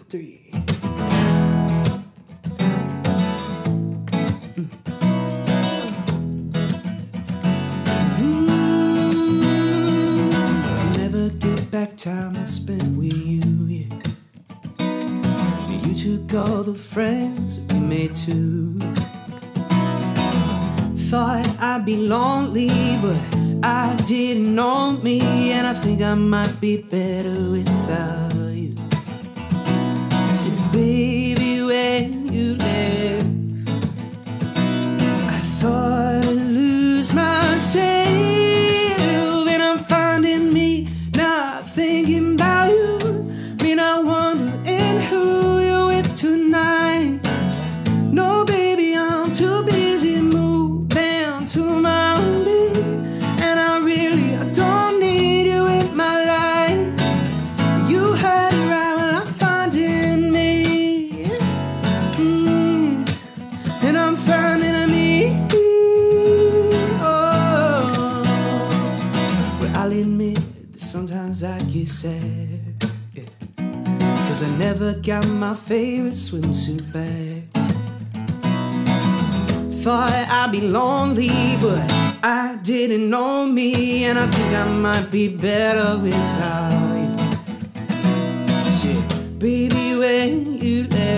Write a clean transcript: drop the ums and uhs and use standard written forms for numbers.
3. Never get back time I spent with you, yeah. You took all the friends that we made too. Thought I'd be lonely, but I didn't know me, and I think I might be better without you. See, baby, when you left, I thought I'd lose myself, and I'm finding me now thinking about you. Me not wondering who you're with tonight. No, baby, I'm too busy moving to my own beat, and I don't need you in my life. You heard it right when I'm finding me, and I'm finding me. Oh, well, I'll admit that sometimes I get sad, yeah, 'cause I never got my favorite swimsuit back. Thought I'd be lonely, but I didn't know me, and I think I might be better without you. Yeah, baby, when you left,